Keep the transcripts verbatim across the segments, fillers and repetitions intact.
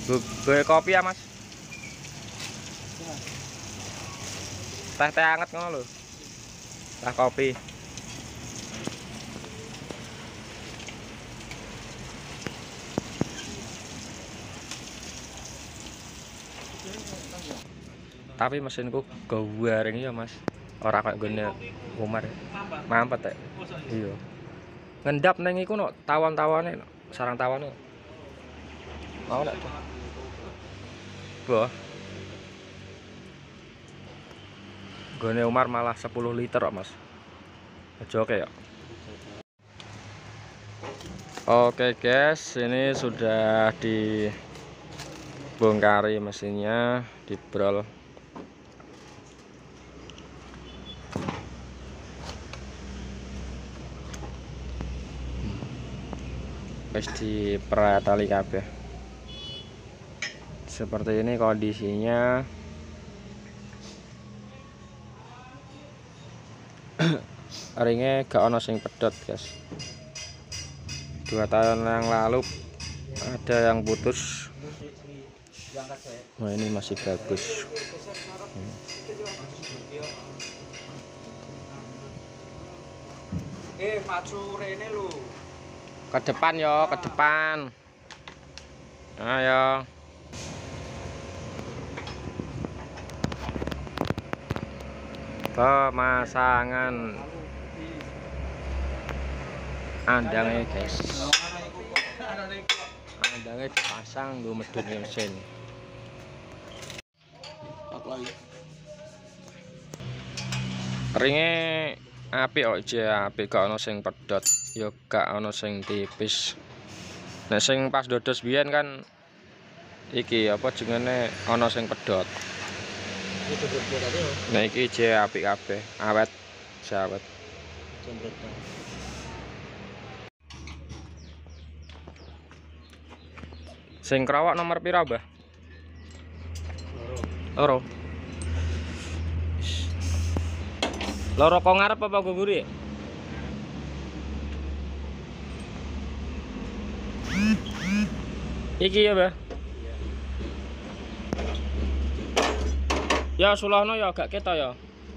Gue kopi ya mas. Teh teh anget ngono lho. Teh kopi. Tapi mesinku gawaring ya mas. Ora kayak gone Umar. Mampet ya. Iya. Ngendap neng iku no tawon-tawane no. Sarang tawane. Mau nek. Wah. Gone Umar malah sepuluh liter kok mas. Aja oke ya. Oke guys, ini sudah dibongkari mesinnya, dibrol. Wis dipretali kabeh. Seperti ini kondisinya. Ringnya gak ono sing pedot guys. Dua tahun yang lalu ada yang putus. Nah ini masih bagus. Hmm. Eh maju rene lho. Ke depan yo, ke depan. Ayo. Pemasangan andangnya guys. Andangnya dipasang gue medun mesin. Ringnya apik kok aja, apik gak ono sing pedot, yo gak ono sing tipis. Nek sing pas dodos biyen kan iki apa jenenge ono sing pedot. Nah iki je apik kabeh, awet, awet. Sing kerawak nomor pira, Mbah? Loro. Loro kok ngarep apa kok nguri? Iki ya, Mbah. Ya sulahno ya agak ketok ya.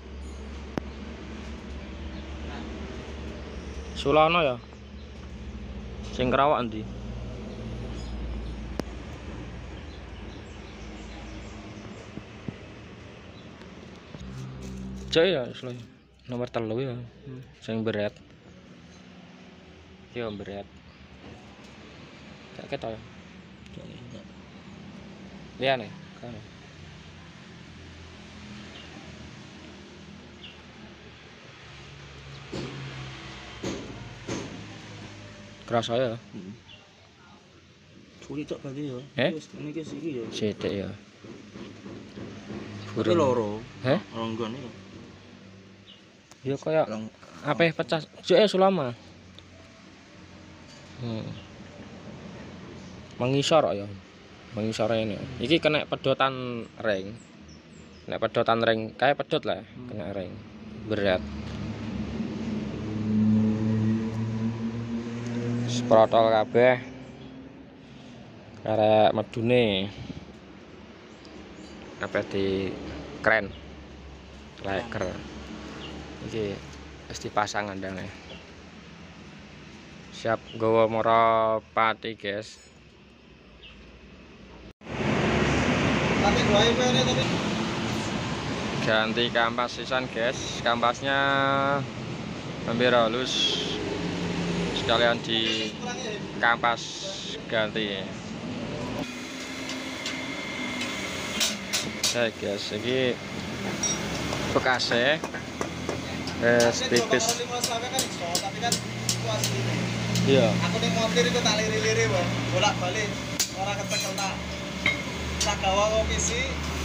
Sulahno ya. Sing kerawak endi? Cek ya sulih. Nomor telu ya. Hmm. Sing berat. Yo berat. Gak ketok ya. Liane, kan. Kerasa ya. Heeh. Curi tok berarti ya. Eh? Wis ngene iki iki ya. Sithik ya. Bure loro. Heh? Ronggon iki. Ya kaya ape pecah jeke sulama. Hmm. Mengisor ya. Mengisor ini. Iki kena pedotan ring. Nek pedotan ring kayak pedot lah, kena ring. Berat. Sprotol kabeh. Karek medune. Apa di keren. Leker. Iki wis dipasang andangnya. Siap gawa moro pati, guys. Ganti kampas sisan, guys. Kampasnya hampir halus. Sekalian di kampas ganti. Oke, guys, ini bekasnya. Eh, tipis. Iya. Aku ning montir itu tak liri-liri, Bang. Bolak-balik ora ketekel tak. Tak gawa komisi.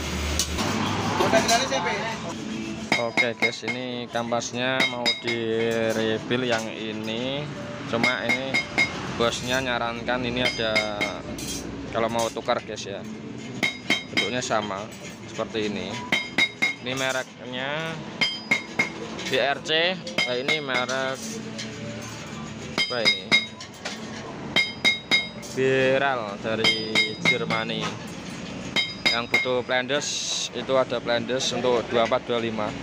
Udah siapa? Oke, guys, ini kampasnya mau di refill yang ini. Cuma ini bosnya nyarankan ini ada kalau mau tukar, guys ya. Bentuknya sama seperti ini. Ini mereknya B R C. Nah, ini merek apa ini? Birel dari Jermani. Yang butuh Flanders itu ada Flanders untuk dua empat dua lima.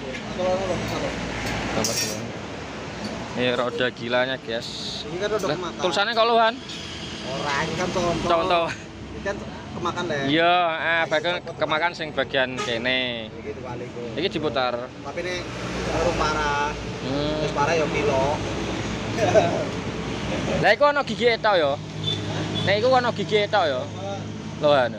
Ini roda gilanya guys. Ini kan udah Lah, kemakan. tulisannya kalau Luhan Orang ini kan contoh. contoh. Ini kan kemakan deh. Iya, eh bagian kemakan sing bagian kene. Gitu kali kok. Iki diputar. Tapi ini baru parah. Hmm. Terus parah ya kilo. Lah iku ana gigi etok ya. Nek iku ana gigi etok ya. Lohan.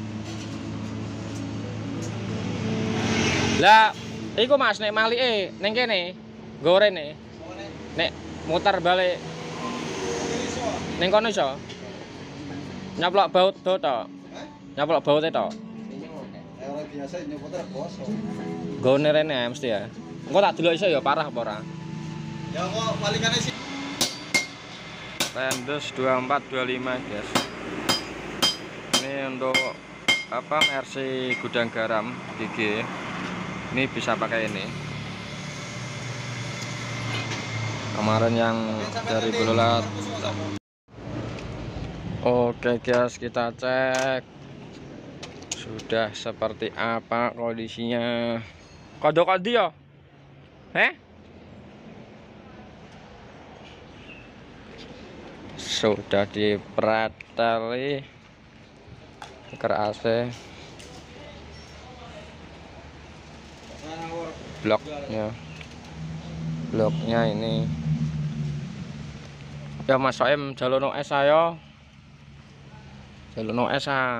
Lah iku Mas nek malike ning kene gorene. Nek muter balik ning kono iso. Nyaplok baut do to. Nyaplok baut e to. Eh orang biasa nyebutnya bos. Gone rene mesti ya. Engko tak delok iso ya parah apa ora. Ya kok balikannya sih. Flanders dua empat dua lima guys. Ini untuk apa Mercy gudang garam gigi. Ini bisa pakai ini. Kemarin yang dari Bola. Oke guys, kita cek sudah seperti apa kondisinya. Kode-kode ya? Eh? Sudah dipreteli ker A C bloknya bloknya ini ya Mas Soem jalono es saya jalono es a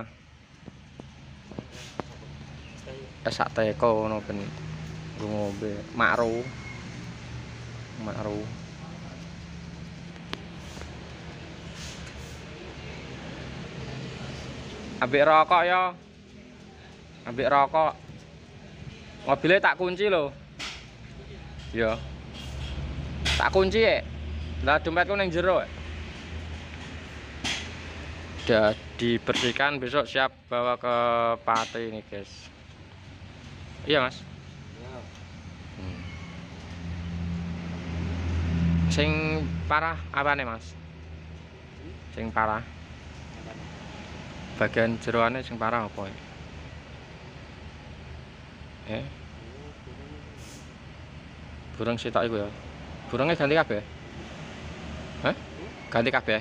es sak teko ngono ben ngombe makru makru ambek rokok ya ambek rokok mobilnya tak kunci loh ya tak kunci ya lah dompetku neng jero ya. Udah dibersihkan besok siap bawa ke Pati ini guys. Iya Mas hmm. Sing parah apa nih Mas sing parah bagian jeroannya sing parah apa ya? Eh? Burung sitok iku ya. Burungnya ganti kabeh. Hah? Ganti kabeh.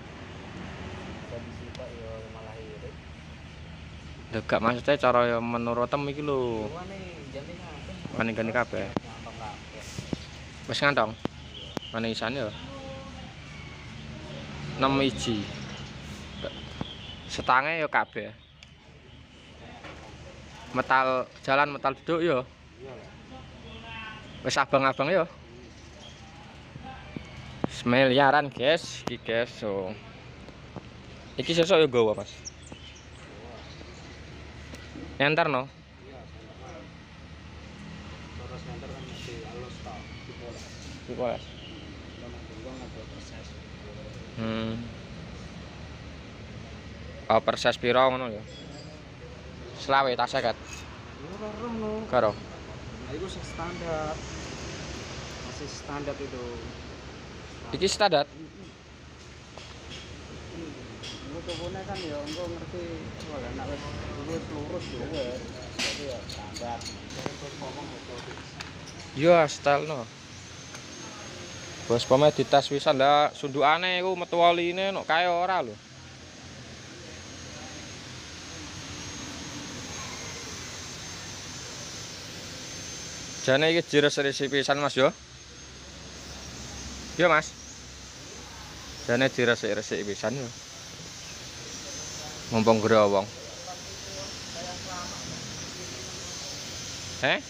Lha gak maksudnya cara ya menurut tem iki lho. Ganti-ganti kabeh. Wis ngantong. Mana isane ya? enam iji. Setange ya kabeh. Metal jalan metal duduk ya. Wis abang-abang ya. Semiliaran guys, iki guys. So. Iki sesuk ya gowo Mas. Enter no. Dipoles. Hmm. Oh, perses piro ngono ya. Selawe tak seket. Karo. Nah, itu standar. Masih standar itu. Iki standar. Motonya kan ya engko ngerti wala nek wis lurus yo wis. Jadi ya standar. Yo style no. Bos pome dites wisan lah sundukane iku metu oline nek kae ora lho. Jane iki jires-resi pisan Mas yo. Yo Mas. Jane jires-resi pisan yo. Mumpung growong. Eh?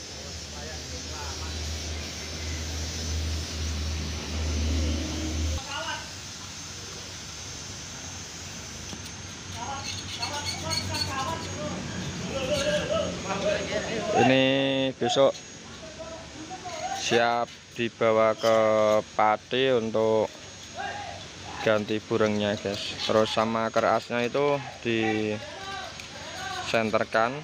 Ini besok siap dibawa ke Pati untuk ganti burungnya guys. Terus sama kerasnya itu disenterkan.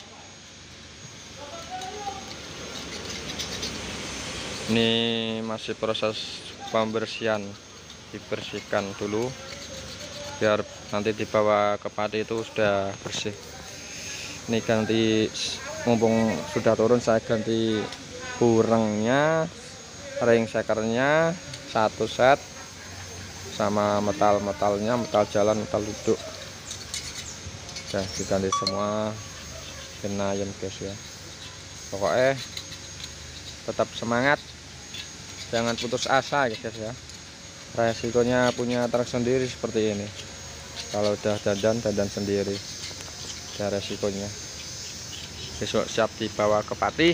Ini masih proses pembersihan, dibersihkan dulu biar nanti dibawa ke Pati itu sudah bersih. Ini ganti, mumpung sudah turun saya ganti burengnya, ring sekernya satu set, sama metal-metalnya, metal jalan, metal duduk udah diganti semua. Benayan guys ya, pokoknya tetap semangat, jangan putus asa guys ya. Resikonya punya truk sendiri seperti ini, kalau udah dandan dandan sendiri ada resikonya. Besok siap dibawa ke Pati,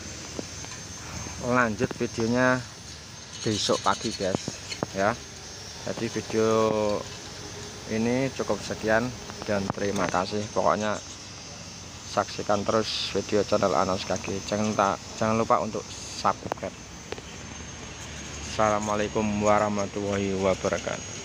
lanjut videonya besok pagi guys ya. Jadi video ini cukup sekian dan terima kasih. Pokoknya saksikan terus video channel Anas Kaki, jangan tak jangan lupa untuk subscribe. Assalamualaikum warahmatullahi wabarakatuh.